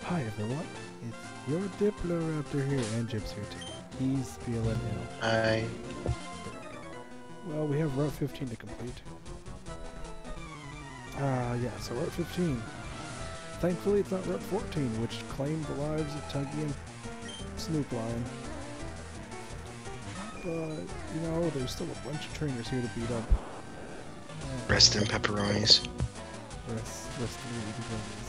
Hi everyone, it's your Diploraptor here, and Jib's here too. He's feeling ill. I Well, we have Route 15 to complete. Yeah, so Route 15. Thankfully it's not Route 14, which claimed the lives of Tuggy and Snoop Lion. But, you know, there's still a bunch of trainers here to beat up. rest in pepperonis. Rest in the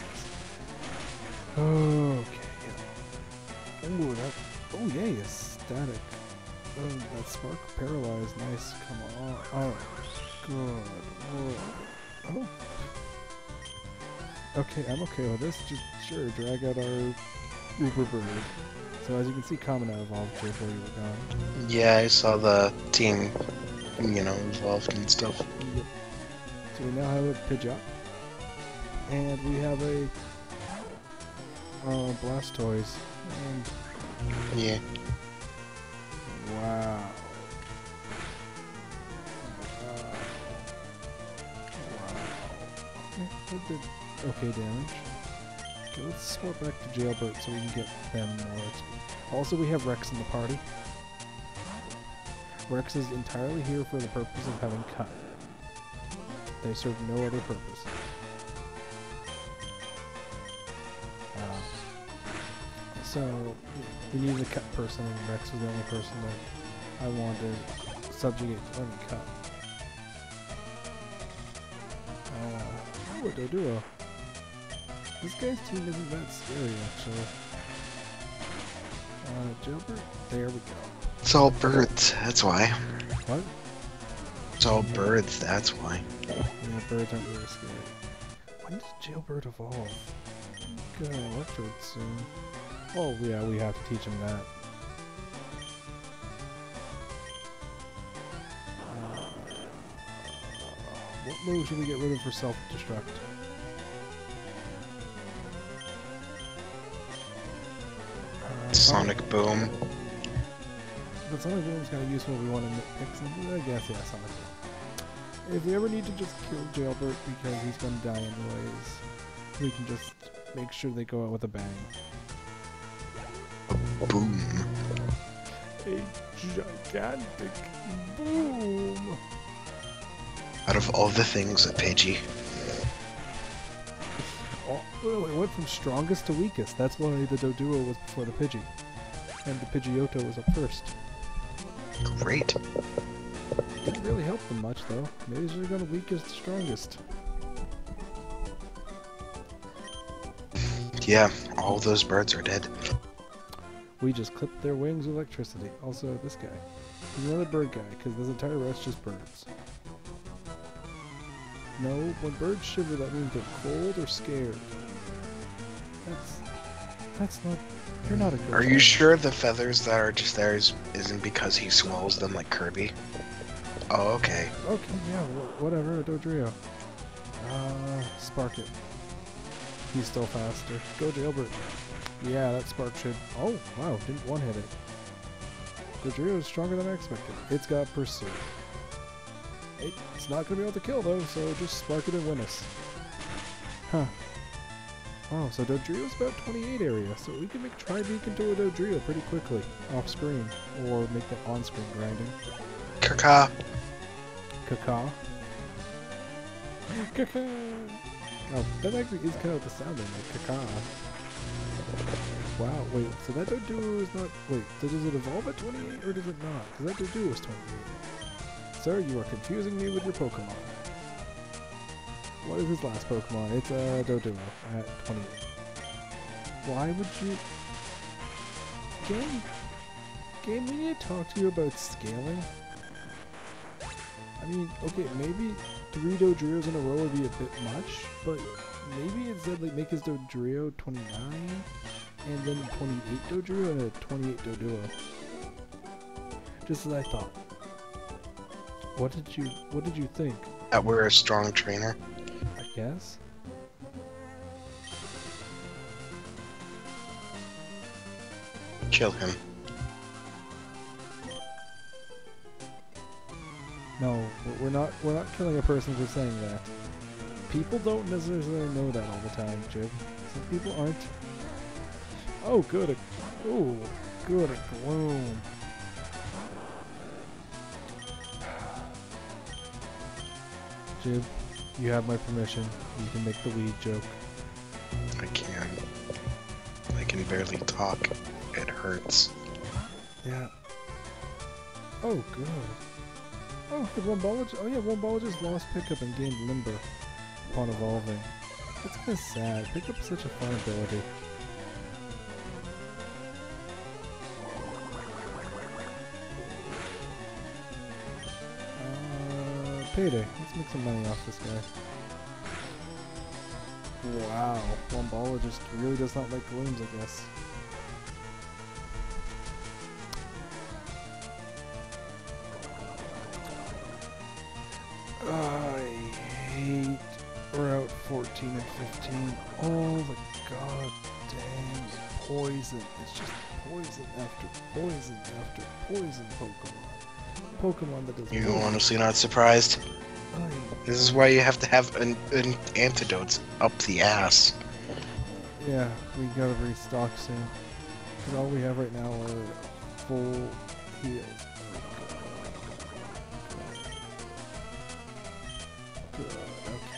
okay, yeah. Ooh, that, oh yay, a static. That spark paralyzed, nice, come on. Oh, good. Whoa. Oh. Okay, I'm okay with this. Just, sure, drag out our Uber Bird. So as you can see, Kamina evolved just while you were gone. Yeah, I saw the team, involved and stuff. Yep. So we now have a Pidgeot. And we have a Blastoise. And Yeah. wow. Okay, that did okay damage. Okay, let's swap back to Jailbird so we can get them more XP. Also, we have Rex in the party. Rex is entirely here for the purpose of having cut. They serve no other purpose. So, we needed a cut person, and Rex was the only person that I wanted to subjugate to let me cut. Oh, a Doduo. This guy's team isn't that scary, actually. Jailbird? There we go. It's all birds, that's why. What? It's all birds, that's why. Yeah, birds aren't really scary. When does Jailbird evolve? Get an Electrode soon. Oh yeah, we have to teach him that. What move should we get rid of for self-destruct? Sonic Boom. But Sonic Boom's kind of useful if we want to nitpick something. I guess, yeah, Sonic Boom. If we ever need to just kill Jailbird because he's gonna die anyways, we can just make sure they go out with a bang. Boom. A gigantic boom! Out of all the things at Pidgey. Oh, well, it went from strongest to weakest. That's why the Doduo was before the Pidgey. And the Pidgeotto was up first. Great. Didn't really help them much, though. Maybe they're going to weakest to strongest. Yeah, all those birds are dead. We just clipped their wings with electricity. Also, this guy. He's another bird guy, because this entire rest just birds. No, when birds shiver, that means they're cold or scared. That's not... You're not a good Are you trainer. sure the feathers that are just there isn't because he swallows them like Kirby? Oh, okay. Okay, yeah, whatever, Dodrio. Spark it. He's still faster. Go Jailbird. Yeah, that spark should... Oh, wow, didn't one-hit it. Dodrio is stronger than I expected. It's got Pursue. It's not going to be able to kill, though, so just spark it and win us. Huh. Oh, so Dodrio's about 28 area, so we can make Tri-Beak into a Dodrio pretty quickly, off-screen, or make that on-screen grinding. Kaka. Caca. Caca! Oh, that actually is kind of the sounding, like caca. Wow, wait, so that Doduo is not... Wait, so does it evolve at 28, or does it not? Because that Doduo is 28. Sir, you are confusing me with your Pokemon. What is his last Pokemon? It's a Doduo at 28. Why would you... Game, we need to talk to you about scaling. I mean, okay, maybe 3 Dodrios in a row would be a bit much, but maybe instead like make his Dodrio 29, and then 28 Dodrio and a 28 Doduo. Just as I thought. What did you think? That we're a strong trainer. I guess? Kill him. No, we're not killing a person for saying that. People don't necessarily know that all the time, Jib. Some people aren't Oh, good. Ooh, good a gloom. Jib, you have my permission. You can make the weed joke. I can. I can barely talk. It hurts. Yeah. Oh, good. Oh, the Wombologist. Oh, yeah, Wombologist lost pickup and gained limber upon evolving. That's kind of sad. Pickup's such a fun ability. Payday. Let's make some money off this guy. Wow, Wombologist really does not like glooms, I guess. I hate Route 14 and 15. Oh the goddamn poison. It's just poison after poison after poison Pokemon. Pokemon that does You're honestly not surprised? This is why you have to have an antidotes up the ass. Yeah, we gotta restock soon. Because all we have right now are full heals. Good, okay.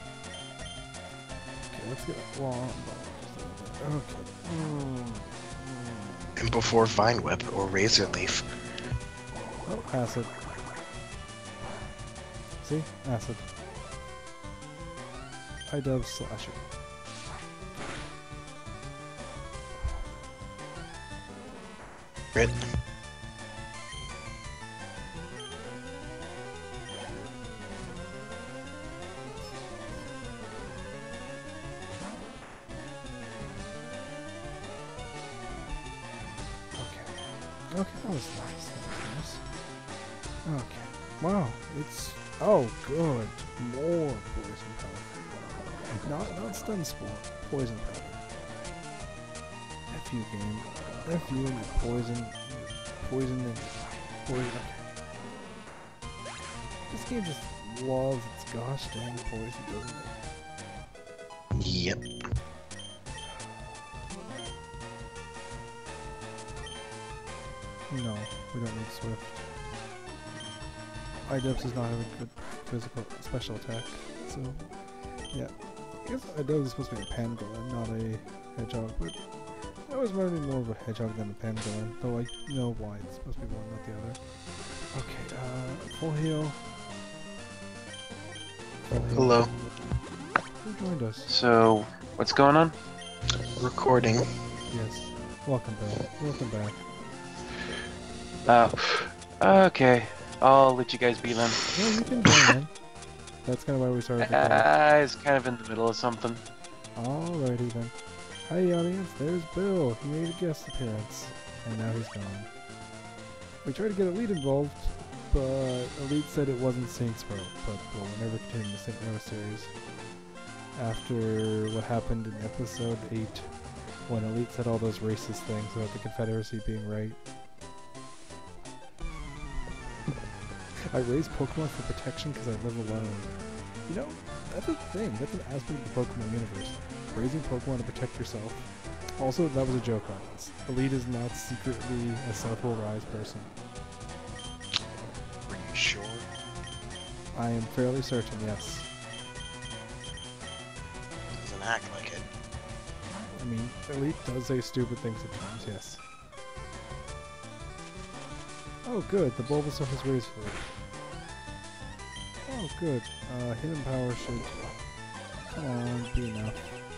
Okay, let's get a long ball. Okay. And before Vine Whip or Razor Leaf. Oh, acid. See? Acid. Idub Slasher. Crit. Okay, that was nice. That was nice. Okay. Wow, it's... Oh, good. More poison powder. Not stun spore. Poison powder. F you, game. F you and your poison. Poison and poison. Okay. This game just loves its gosh dang poison, doesn't it? Yep. No, we don't need Swift. Idubbbz does not have a good physical special attack, so yeah. I guess Idubbbz is supposed to be a pangolin, not a hedgehog, but I always wanted more of a hedgehog than a pangolin, though I know why it's supposed to be one, not the other. Okay, full heal. Full heal. Hello. Who joined us? So, what's going on? Recording. Yes. Welcome back. Welcome back. Oh, okay. I'll let you guys be then. Yeah, you can join in. That's kind of why we started the call. I was kind of in the middle of something. Alrighty then. Hi audience, there's Bill. He made a guest appearance, and now he's gone. We tried to get Elite involved, but Elite said it wasn't Saints Row, but we'll never continue the Saint Row series. After what happened in episode 8, when Elite said all those racist things about the Confederacy being right. I raise Pokemon for protection because I live alone. You know, that's a thing. That's an aspect of the Pokemon universe. Raising Pokemon to protect yourself. Also, that was a joke on us. Elite is not secretly a Southwell Rise person. Are you sure? I am fairly certain, yes. Doesn't act like it. I mean, Elite does say stupid things at times, yes. Oh good, the Bulbasaur has raised food. Oh good, Hidden Power should... Come on, be enough.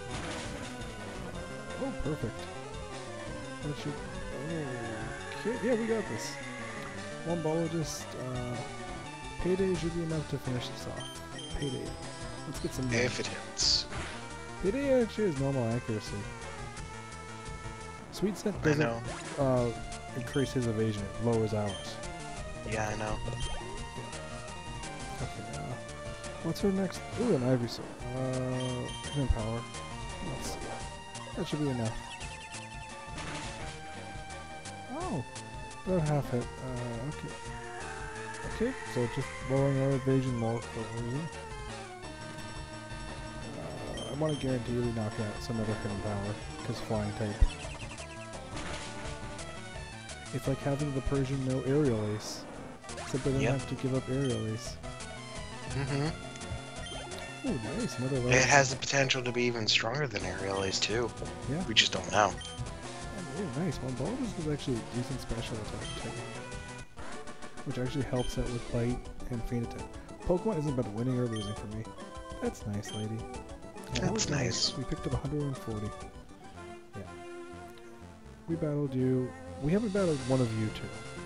Oh, perfect. That should... Okay, yeah, we got this. Wombologist, Payday should be enough to finish this off. Payday. Let's get some... If it hits. Payday actually has normal accuracy. Sweet Scent I doesn't know. increase his evasion, it lowers ours. Yeah, I know. Okay, what's her next? Ooh, an Ivysaur. Hidden Power. Let's see. That should be enough. Oh! About half hit. Okay. Okay, so just lowering our evasion more for a reason. I want to guarantee we knock out some other Hidden Power, because flying type. It's like having the Persian no aerial ace. Except they don't Yep. have to give up aerial ace. Mm-hmm. Ooh, nice. Another level. It has the potential to be even stronger than Aerial Ace too. Yeah. We just don't know. Oh, nice. Mumbaldi's is actually a decent special attack type. Which actually helps out with Bite and Feint Attack. Pokemon isn't about winning or losing for me. That's nice, lady. Yeah, that was That's nice. We picked up 140. Yeah. We battled you. We haven't battled one of you two.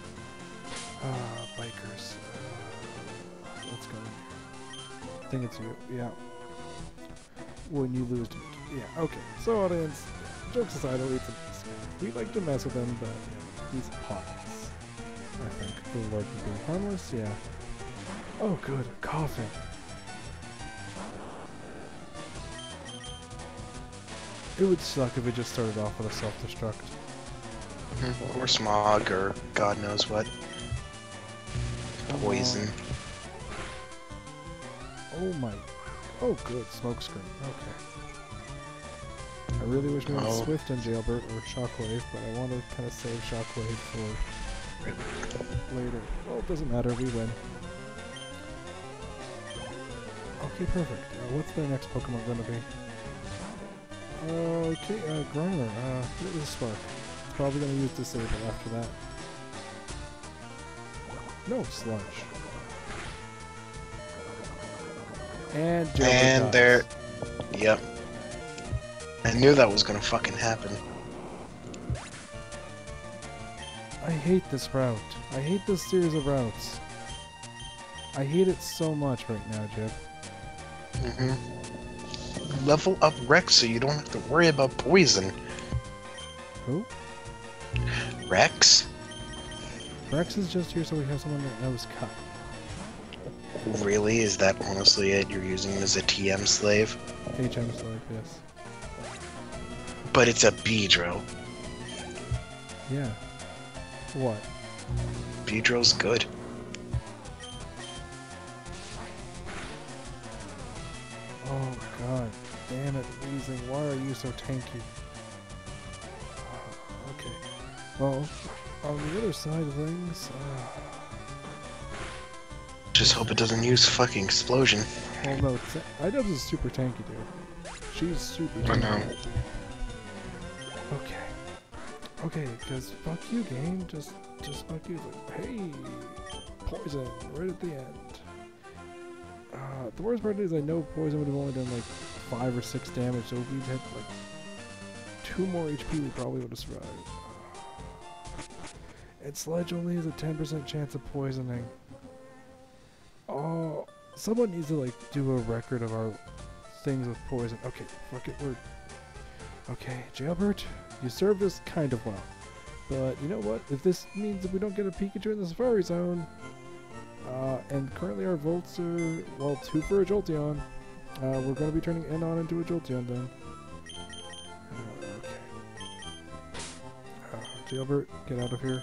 Bikers. Let's go in here. I think it's you. Yeah. When you lose to me. Yeah, okay. So, audience, jokes aside, we like to mess with him, but he's hot. I think. The Lord would be harmless, yeah. Oh, good. Coughing. It would suck if it just started off with a self-destruct. Or Smog, or God knows what. Poison. Oh my. Oh, good. Smokescreen. Okay. I really wish we had Swift and Jailbird or Shockwave, but I want to kind of save Shockwave for later. Well, it doesn't matter. We win. Okay, perfect. What's their next Pokemon going to be? Okay, Grimer. It was a Spark. It's probably going to use Disable after that. No, Sludge. And Jailbird And dies. there. Yep. I knew that was gonna fucking happen. I hate this route. I hate this series of routes. I hate it so much right now, Jib. Level up Rex so you don't have to worry about poison. Who? Rex? Rex is just here so we have someone that knows cut. Really? Is that honestly it? You're using him as a TM slave? HM's like this. But it's a Beedrill. Yeah. What? Beedrill's good. Oh god. Damn it, Weezing. Why are you so tanky? Okay. Well, on the other side of things, Just hope it doesn't use fucking explosion. well no, Idubbbz is super tanky, dude. She's super I tanky. know. Okay. Okay, because fuck you, game. Just fuck you. Like, hey, poison right at the end. The worst part is I know poison would have only done like 5 or 6 damage, so if we had like 2 more HP, we probably would have survived. And Sledge only has a 10% chance of poisoning. Oh, someone needs to like do a record of our things with poison. Okay, fuck it, we're... Okay, Jailbird, you served us kind of well. But you know what? If this means that we don't get a Pikachu in the Safari Zone, and currently our volts are, well, 2 for a Jolteon, we're going to be turning Enon into a Jolteon then. Okay. Jailbird, get out of here.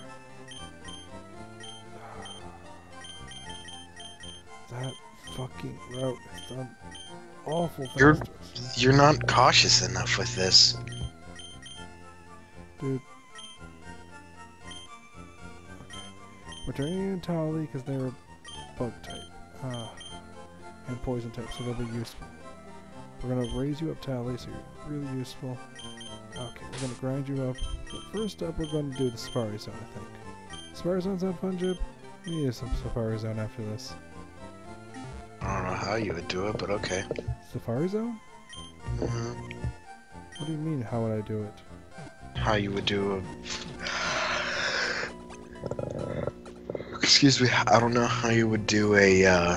That fucking route has done awful You're- fast. You're not cautious enough with this. Dude. Okay. We're turning you into Tally because they're bug type. And poison type, so they'll be useful. We're gonna raise you up, Tally, so you're really useful. Okay, we're gonna grind you up. But first up, we're gonna do the Safari Zone, I think. Safari Zone sound fun, Jib? We need some Safari Zone after this. I don't know how you would do it, but okay. Safari Zone? Mhm. What do you mean, how would I do it? How you would do a... Excuse me, I don't know how you would do a,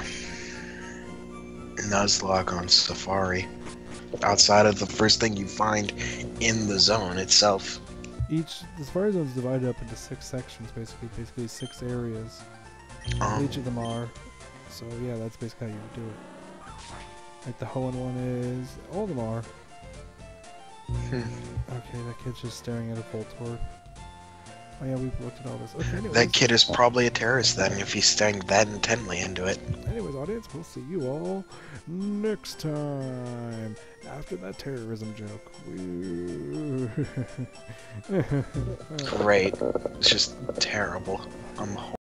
Nuzlocke on Safari. Outside of the first thing you find in the zone itself. The Safari Zone is divided up into 6 sections, basically 6 areas. Each of them are. So yeah, that's basically how you would do it. Like the Hoenn one is, all of them are. Okay, that kid's just staring at a Voltorb. Oh yeah, we've looked at all this. Okay, anyways. That kid is probably a terrorist then, if he's staring that intently into it. Anyways, audience, we'll see you all next time after that terrorism joke. Woo. Great. It's just terrible. I'm